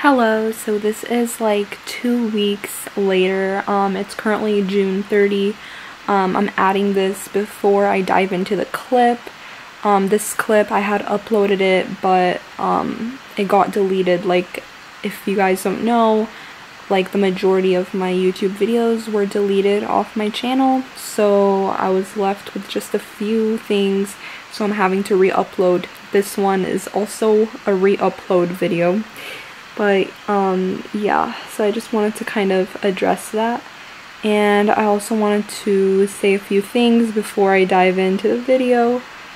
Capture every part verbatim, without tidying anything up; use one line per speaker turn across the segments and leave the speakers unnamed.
Hello, so this is like two weeks later. Um, it's currently June thirtieth. Um, I'm adding this before I dive into the clip. Um, this clip, I had uploaded it, but um, it got deleted. Like, if you guys don't know, like the majority of my YouTube videos were deleted off my channel, so I was left with just a few things, so I'm having to re-upload. This one is also a re-upload video. But um yeah, so I just wanted to kind of address that, and I also wanted to say a few things before I dive into the video.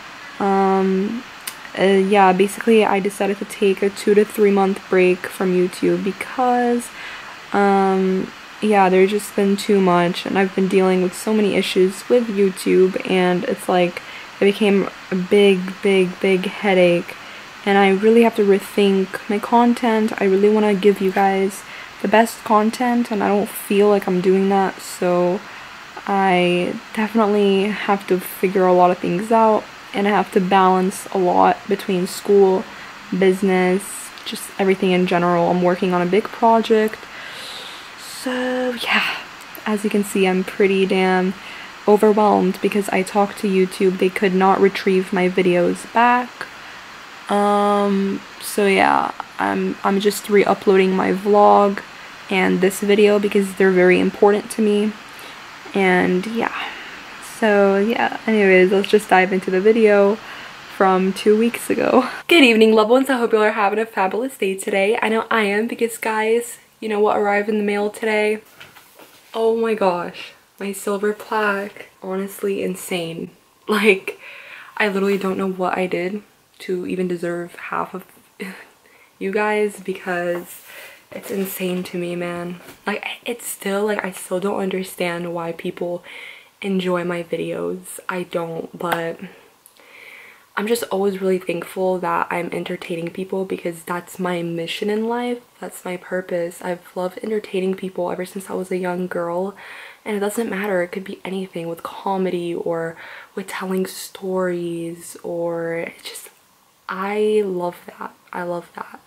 Um uh, yeah, basically I decided to take a two to three month break from YouTube because um yeah, there's just been too much, and I've been dealing with so many issues with YouTube, and it's like it became a big big big headache. And I really have to rethink my content. I really want to give you guys the best content, and I don't feel like I'm doing that. So I definitely have to figure a lot of things out, and I have to balance a lot between school, business, just everything in general. I'm working on a big project. So yeah, as you can see, I'm pretty damn overwhelmed because I talked to YouTube. They could not retrieve my videos back. Um, so yeah, I'm, I'm just re-uploading my vlog and this video because they're very important to me, and yeah, so yeah, anyways, let's just dive into the video from two weeks ago. Good evening, loved ones. I hope you all are having a fabulous day today. I know I am, because guys, you know what arrived in the mail today? Oh my gosh, my silver plaque. Honestly, insane. Like, I literally don't know what I did to even deserve half of you guys, because it's insane to me, man. Like, it's still like I still don't understand why people enjoy my videos. I don't, but I'm just always really thankful that I'm entertaining people, because that's my mission in life. That's my purpose. I've loved entertaining people ever since I was a young girl, and it doesn't matter. It could be anything, with comedy or with telling stories, or just, I love that. I love that.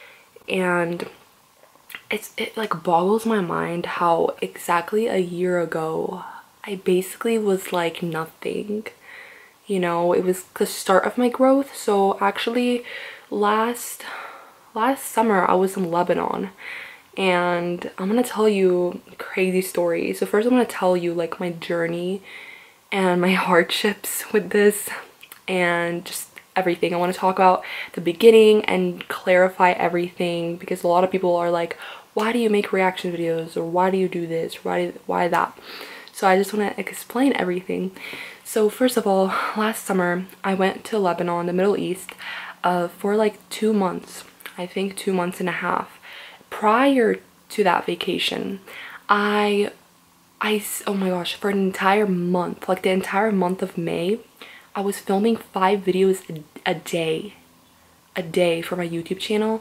And it's it like boggles my mind how exactly a year ago I basically was like nothing. You know, it was the start of my growth. So actually last last summer I was in Lebanon, and I'm gonna tell you a crazy story. So first I'm gonna tell you like my journey and my hardships with this, and just everything. I want to talk about the beginning and clarify everything, because a lot of people are like, why do you make reaction videos, or why do you do this, why why that? So I just want to explain everything. So first of all, last summer I went to Lebanon, the Middle East, uh, for like two months. I think two months and a half. Prior to that vacation, I I oh my gosh, for an entire month, like the entire month of May, I was filming five videos a, a day, a day for my YouTube channel,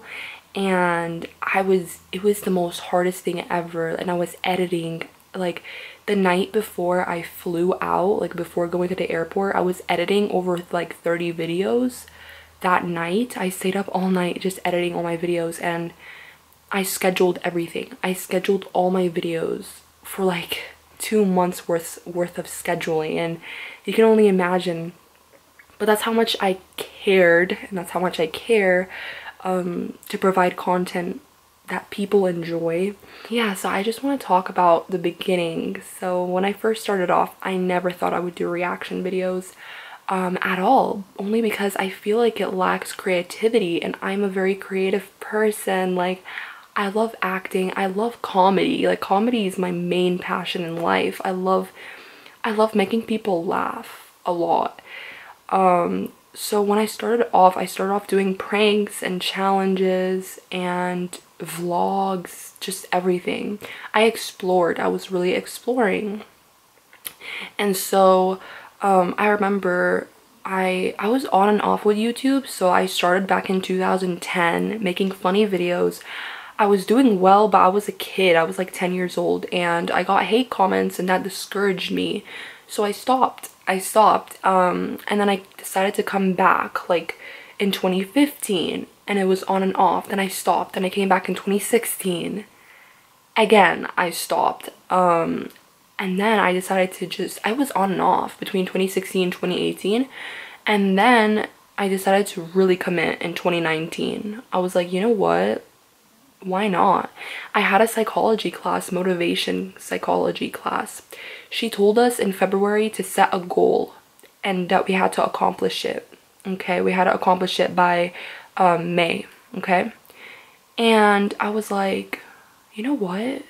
and I was, it was the most hardest thing ever, and I was editing, like the night before I flew out, like before going to the airport, I was editing over like thirty videos that night. I stayed up all night just editing all my videos, and I scheduled everything. I scheduled all my videos for like two months worth, worth of scheduling, and you can only imagine. But that's how much I cared, and that's how much I care um, to provide content that people enjoy. Yeah, so I just want to talk about the beginning. So when I first started off, I never thought I would do reaction videos um, at all, only because I feel like it lacks creativity, and I'm a very creative person. Like, I love acting, I love comedy. Like, comedy is my main passion in life. I love, I love making people laugh a lot. Um, so when I started off, I started off doing pranks and challenges and vlogs, just everything. I explored, I was really exploring. And so, um, I remember I, I was on and off with YouTube. So I started back in two thousand ten making funny videos. I was doing well, but I was a kid. I was like ten years old, and I got hate comments, and that discouraged me. So I stopped. I stopped. Um, and then I decided to come back like in twenty fifteen, and it was on and off. Then I stopped, and I came back in twenty sixteen. Again, I stopped. Um, and then I decided to just, I was on and off between twenty sixteen and twenty eighteen. And then I decided to really commit in twenty nineteen. I was like, you know what? Why not? I had a psychology class, motivation psychology class. She told us in February to set a goal and that we had to accomplish it. Okay, we had to accomplish it by um, May. Okay, and I was like, you know what?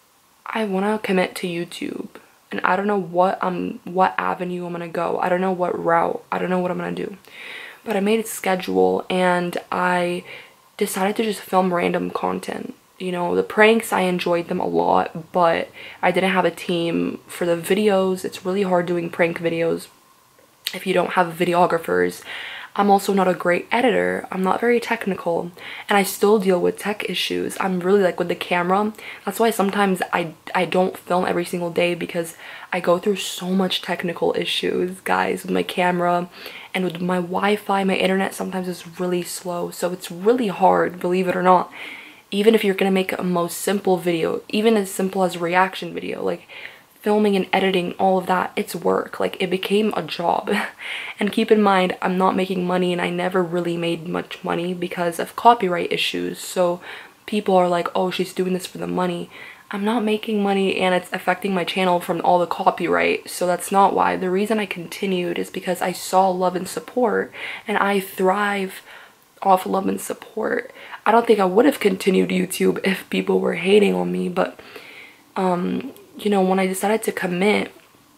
I want to commit to YouTube, and I don't know what um what avenue I'm gonna go. I don't know what route. I don't know what I'm gonna do. But I made a schedule, and I decided to just film random content. You know, the pranks, I enjoyed them a lot, but I didn't have a team for the videos. It's really hard doing prank videos if you don't have videographers. I'm also not a great editor. I'm not very technical, and I still deal with tech issues. I'm really like with the camera. That's why sometimes I, I don't film every single day, because I go through so much technical issues, guys, with my camera and with my Wi-Fi. My internet sometimes is really slow, so it's really hard, believe it or not. Even if you're gonna make a most simple video, even as simple as a reaction video, like filming and editing, all of that, it's work. Like, it became a job. And keep in mind, I'm not making money, and I never really made much money because of copyright issues. So people are like, oh, she's doing this for the money. I'm not making money, and it's affecting my channel from all the copyright. So that's not why. The reason I continued is because I saw love and support, and I thrive off love and support. I don't think I would have continued YouTube if people were hating on me, but um you know, when I decided to commit,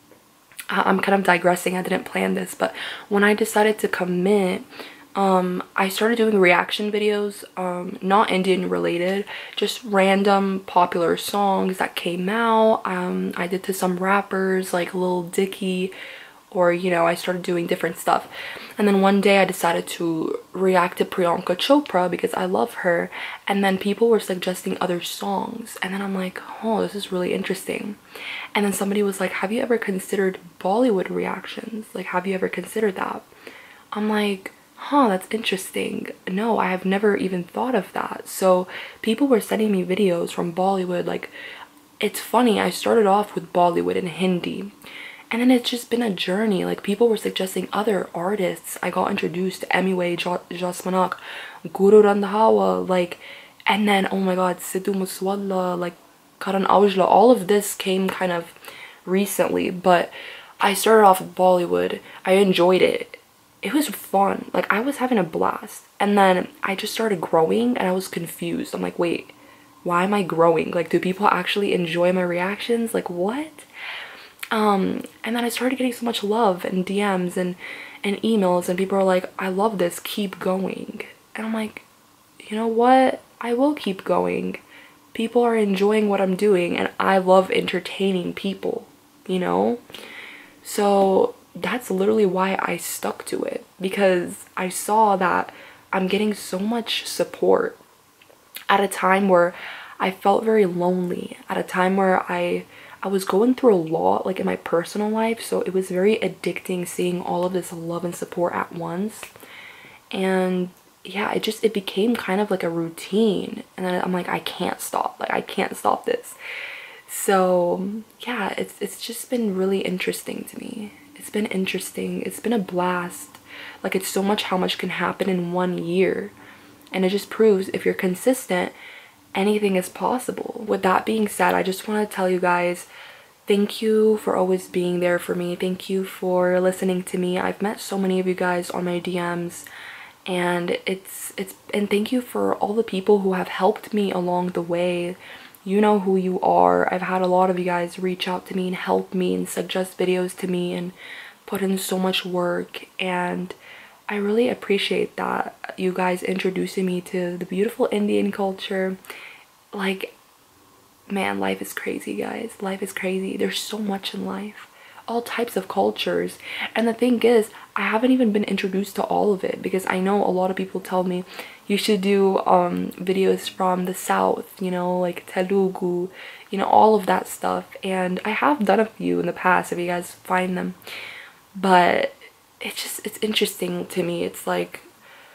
I'm kind of digressing, I didn't plan this, but when I decided to commit, um, I started doing reaction videos, um, not Indian related, just random popular songs that came out. Um, I did to some rappers like Lil Dicky, or, you know, I started doing different stuff. And then one day I decided to react to Priyanka Chopra because I love her. And then people were suggesting other songs. And then I'm like, oh, this is really interesting. And then somebody was like, have you ever considered Bollywood reactions? Like, have you ever considered that? I'm like, huh, that's interesting. No, I have never even thought of that. So people were sending me videos from Bollywood. Like, it's funny, I started off with Bollywood in Hindi. And then it's just been a journey. Like, people were suggesting other artists. I got introduced to Emiway, Jasmanak, Guru Randhawa, like, and then, oh my god, Sidhu Muswalla, like, Karan Aujla. All of this came kind of recently, but I started off with Bollywood. I enjoyed it. It was fun. Like, I was having a blast. And then I just started growing, and I was confused. I'm like, wait, why am I growing? Like, do people actually enjoy my reactions? Like, what? Um, and then I started getting so much love and D Ms and, and emails, and people are like, I love this, keep going. And I'm like, you know what? I will keep going. People are enjoying what I'm doing, and I love entertaining people, you know? So that's literally why I stuck to it, because I saw that I'm getting so much support at a time where I felt very lonely, at a time where I I was going through a lot, like, in my personal life, so it was very addicting seeing all of this love and support at once. And yeah, it just, it became kind of like a routine, and then I'm like, I can't stop, like, I can't stop this. So yeah, it's it's just been really interesting to me. It's been interesting, it's been a blast. Like, it's so much how much can happen in one year, and it just proves if you're consistent, anything is possible. With that being said, I just want to tell you guys, thank you for always being there for me. Thank you for listening to me. I've met so many of you guys on my D Ms, and it's it's and thank you for all the people who have helped me along the way. You know who you are. I've had a lot of you guys reach out to me and help me and suggest videos to me and put in so much work, and I really appreciate that. You guys introducing me to the beautiful Indian culture. Like, man, life is crazy, guys. Life is crazy. There's so much in life. All types of cultures. And the thing is, I haven't even been introduced to all of it, because I know a lot of people tell me you should do um, videos from the south, you know, like Telugu, you know, all of that stuff. And I have done a few in the past, if you guys find them. But it's just, it's interesting to me. It's like,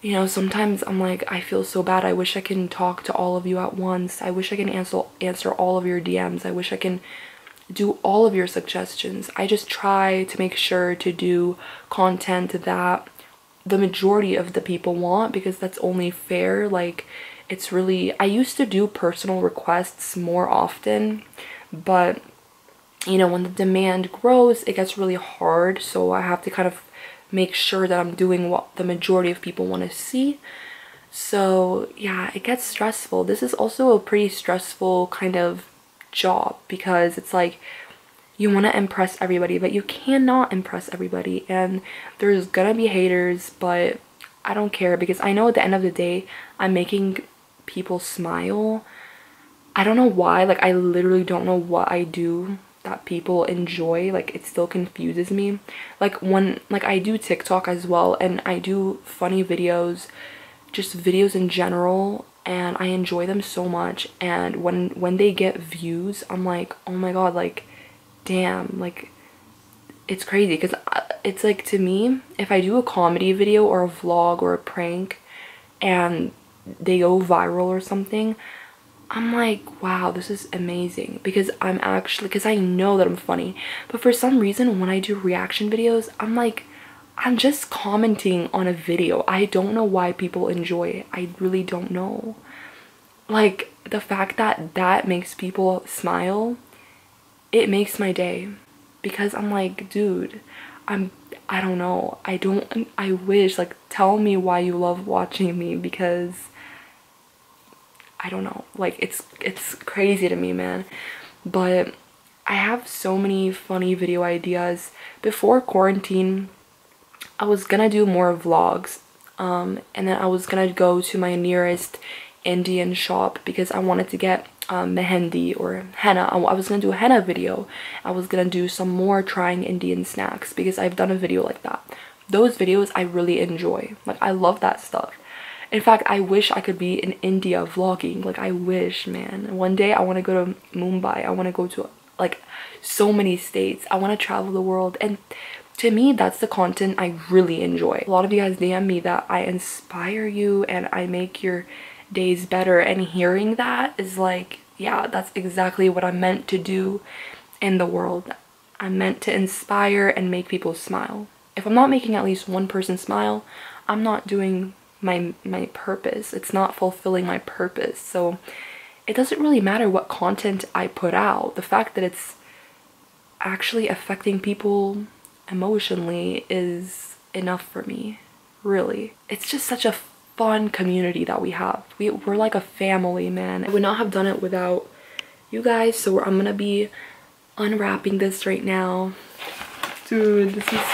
You know, sometimes I'm like, I feel so bad. I wish I can talk to all of you at once. I wish I can answer answer all of your D Ms. I wish I can do all of your suggestions. I just try to make sure to do content that the majority of the people want, because that's only fair. Like, it's really, I used to do personal requests more often, but you know, when the demand grows, it gets really hard. So I have to kind of make sure that I'm doing what the majority of people want to see. So yeah, it gets stressful. This is also a pretty stressful kind of job, because it's like you want to impress everybody, but you cannot impress everybody, and there's gonna be haters, but I don't care, because I know at the end of the day I'm making people smile. I don't know why, like I literally don't know what I do that people enjoy. Like, it still confuses me. Like, when like I do TikTok as well, and I do funny videos, just videos in general, and I enjoy them so much, and when when they get views, I'm like, oh my god, like damn, like it's crazy. Because it's like, to me, if I do a comedy video or a vlog or a prank and they go viral or something, I'm like, wow, this is amazing, because I'm actually, because I know that I'm funny. But for some reason, when I do reaction videos, I'm like, I'm just commenting on a video. I don't know why people enjoy it. I really don't know. Like, the fact that that makes people smile, it makes my day. Because I'm like, dude, I'm, I don't know. I don't, I wish, like, tell me why you love watching me, because I don't know, like it's it's crazy to me, man. But I have so many funny video ideas. Before quarantine, I was gonna do more vlogs, um and then I was gonna go to my nearest Indian shop, because I wanted to get um, mehendi or henna. I, I was gonna do a henna video. I was gonna do some more trying Indian snacks, because I've done a video like that. Those videos I really enjoy. Like, I love that stuff. In fact, I wish I could be in India vlogging. Like, I wish, man. One day I want to go to Mumbai. I want to go to, like, so many states. I want to travel the world. And to me, that's the content I really enjoy. A lot of you guys D M me that I inspire you and I make your days better. And hearing that is like, yeah, that's exactly what I'm meant to do in the world. I'm meant to inspire and make people smile. If I'm not making at least one person smile, I'm not doing my my purpose. It's not fulfilling my purpose. So it doesn't really matter what content I put out. The fact that it's actually affecting people emotionally is enough for me, really. It's just such a fun community that we have. We, we're like a family, man. I would not have done it without you guys. So I'm gonna be unwrapping this right now. Dude, this is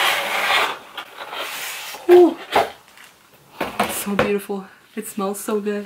cool. So beautiful. It smells so good.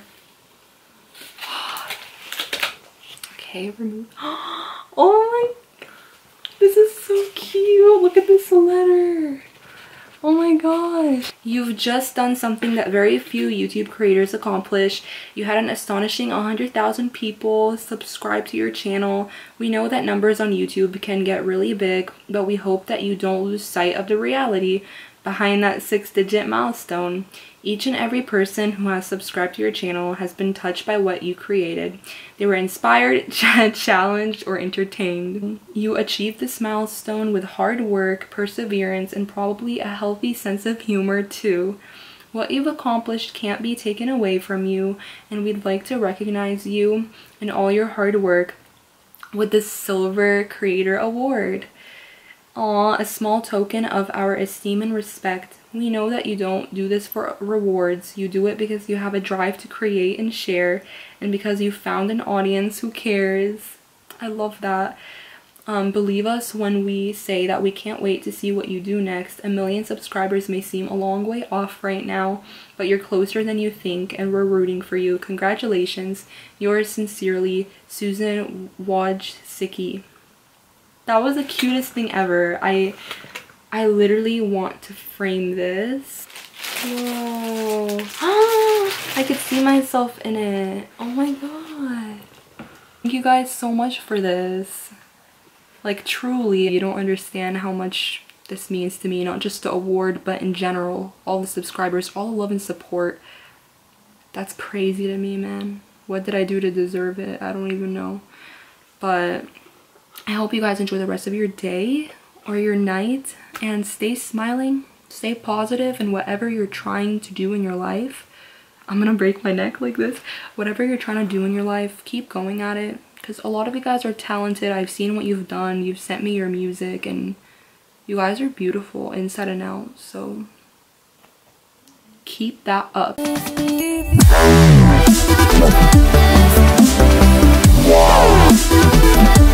Okay, remove. Oh my, this is so cute. Look at this letter. Oh my gosh. You've just done something that very few YouTube creators accomplish. You had an astonishing one hundred thousand people subscribe to your channel. We know that numbers on YouTube can get really big, but we hope that you don't lose sight of the reality behind that six-digit milestone. Each and every person who has subscribed to your channel has been touched by what you created. They were inspired, challenged, or entertained. You achieved this milestone with hard work, perseverance, and probably a healthy sense of humor too. What you've accomplished can't be taken away from you, and we'd like to recognize you and all your hard work with the Silver Creator Award. Aw, a small token of our esteem and respect. We know that you don't do this for rewards. You do it because you have a drive to create and share, and because you found an audience who cares. I love that. Um, believe us when we say that we can't wait to see what you do next. A million subscribers may seem a long way off right now, but you're closer than you think, and we're rooting for you. Congratulations. Yours sincerely, Susan Wojcicki. That was the cutest thing ever. I I literally want to frame this. Whoa. I could see myself in it. Oh my god. Thank you guys so much for this. Like, truly, you don't understand how much this means to me, not just the award, but in general, all the subscribers, all the love and support. That's crazy to me, man. What did I do to deserve it? I don't even know. But I hope you guys enjoy the rest of your day or your night, and stay smiling, stay positive in whatever you're trying to do in your life. I'm gonna break my neck like this. Whatever you're trying to do in your life, keep going at it, because a lot of you guys are talented. I've seen what you've done. You've sent me your music, and you guys are beautiful inside and out. So keep that up. Wow.